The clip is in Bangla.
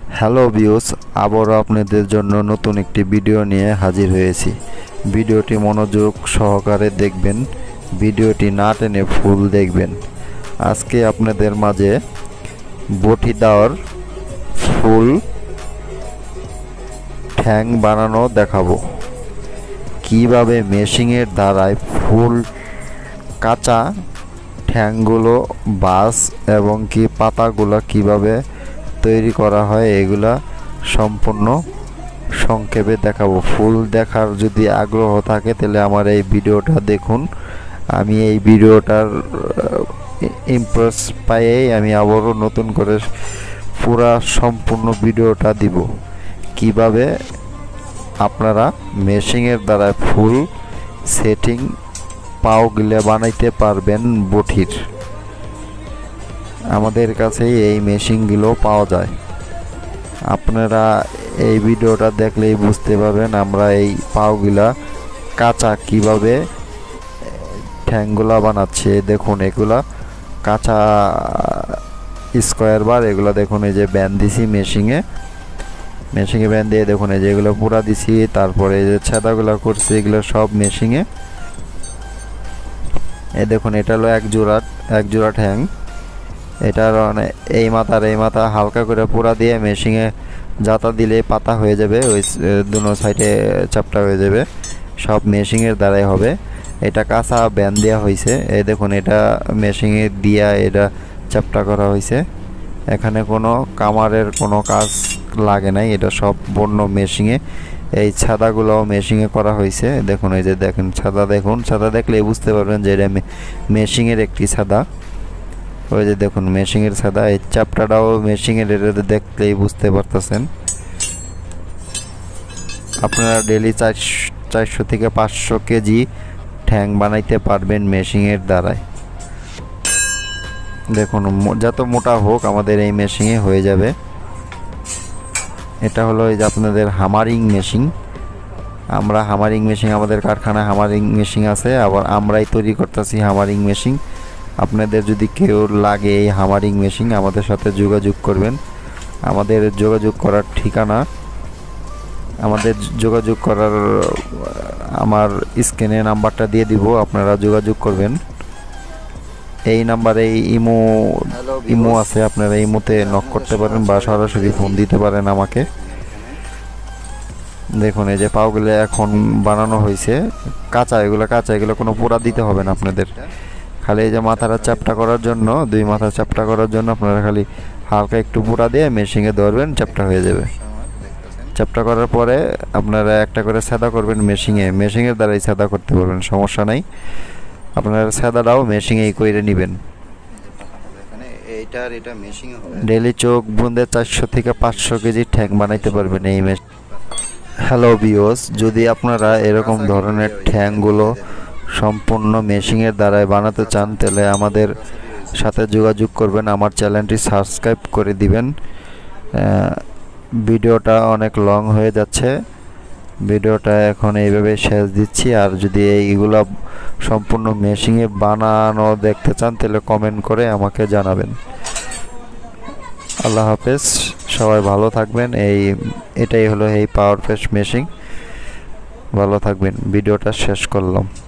হ্যালো ভিউস, আবারও আপনাদের জন্য নতুন একটি ভিডিও নিয়ে হাজির হয়েছি। ভিডিওটি মনোযোগ সহকারে দেখবেন, ভিডিওটি না টেনে ফুল দেখবেন। আজকে আপনাদের মাঝে বটি দেওয়ার ফুল ঠ্যাং বানানো দেখাবো। কিভাবে মেশিনের দ্বারায় ফুল কাঁচা ঠ্যাংগুলো বাস এবং কি পাতাগুলো কিভাবে তৈরি করা হয় এগুলা সম্পূর্ণ সংক্ষেপে দেখাবো। ফুল দেখার যদি আগ্রহ থাকে তাহলে আমার এই ভিডিওটা দেখুন। আমি এই ভিডিওটার ইমপ্রেস পাইয়েই আমি আবারও নতুন করে পুরা সম্পূর্ণ ভিডিওটা দিব কিভাবে আপনারা মেশিনের দ্বারা ফুল সেটিং পাওগুলো বানাইতে পারবেন বটির। আমাদের কাছে এই মেশিনগুলো পাওয়া যায়। আপনারা এই ভিডিওটা দেখলেই বুঝতে পারবেন আমরা এই পাওগুলা কাঁচা কিভাবে ঠ্যাংগুলা বানাচ্ছে। দেখুন এগুলা কাঁচা স্কোয়ার বার, এগুলা দেখুন এই যে ব্যান্ড দিছি মেশিনে ব্যান্ড দিয়ে দেখুন এই যে এগুলো পুরা দিছি। তারপরে এই যে ছাদাগুলা করছি এগুলো সব মেশিনে। এই দেখুন এটা হলো এক জোড়া ঠ্যাং। এটার এই মাথা হালকা করে পুরা দিয়ে মেশিনে জাতা দিলে পাতা হয়ে যাবে, ওই দুনো সাইডে চাপটা হয়ে যাবে, সব মেশিনের দ্বারাই হবে। এটা কাঁচা ব্যান্ড দেওয়া হয়েছে। এই দেখুন এটা মেশিনে দিয়া এটা চাপটা করা হয়েছে। এখানে কোনো কামারের কোনো কাজ লাগে নাই, এটা সব বন্য মেশিনে। এই ছাদাগুলোও মেশিনে করা হয়েছে। দেখুন এই যে দেখেন ছাদা, দেখুন ছাদা দেখলে বুঝতে পারবেন যে এটা মেশিনের একটি ছাদা। ওই যে দেখুন মেশিনের ছাদা, এই চাপটাটাও মেশিনের, এটা দেখলেই বুঝতে পারতেছেন। আপনারা ডেলি 400 থেকে 500 কেজি ঠ্যাং বানাইতে পারবেন মেশিনের দ্বারাই। দেখুন যত মোটা হোক আমাদের এই মেশিনে হয়ে যাবে। এটা হলো এই যে আপনাদের হামারিং মেশিন। আমরা হামারিং মেশিন, আমাদের কারখানায় হামারিং মেশিন আছে, আবার আমরাই তৈরি করতেছি হামারিং মেশিন। আপনাদের যদি কেউ লাগে এই হামারিং মেশিন আমাদের সাথে যোগাযোগ করবেন। আমাদের যোগাযোগ করার ঠিকানা, আমার স্ক্রিনে নাম্বারটা দিয়ে দিব, আপনারা যোগাযোগ করবেন। এই নাম্বারে ইমো আছে, আপনারা ইমোতে নক করতে পারেন বা সরাসরি ফোন দিতে পারেন আমাকে। দেখুন এই যে পাওগুলো এখন বানানো হয়েছে কাঁচা, এগুলো কোনো পোড়া দিতে হবে না আপনাদের। খালি এই যে মাথাটা চাপটা করার জন্য, দুই মাথা চাপটা করার জন্য আপনারা খালি হালকা একটু পোড়া দিয়ে মেশিনে ধরবেন, চাপটা হয়ে যাবে। চাপটা করার পরে আপনারা একটা করে সাদা করবেন মেশিনের দ্বারাই সাদা করতে পারবেন, সমস্যা নাই। আপনারা সাদাটাও মেশিনেই করে নেবেন। ডেলি চোখ বুঁদে 400 থেকে 500 কেজি ঠ্যাং বানাইতে পারবেন এই মেশিন। হ্যালো ভিউয়ার্স, যদি আপনারা এরকম ধরনের ঠ্যাংগুলো সম্পূর্ণ মেশিনের দ্বারাই বানাতে চান তাহলে আমাদের সাথে যোগাযোগ করবেন, আমার চ্যানেলটি সাবস্ক্রাইব করে দিবেন। ভিডিওটা অনেক লং হয়ে যাচ্ছে, ভিডিওটা এখন এইভাবে শেষ দিচ্ছি। আর যদি এইগুলা সম্পূর্ণ মেশিনে বানানো দেখতে চান তাহলে কমেন্ট করে আমাকে জানাবেন। আল্লাহ হাফেজ, সবাই ভালো থাকবেন। এটাই হলো এই পাওয়ার ফ্রেশ মেশিন। ভালো থাকবেন, ভিডিওটা শেষ করলাম।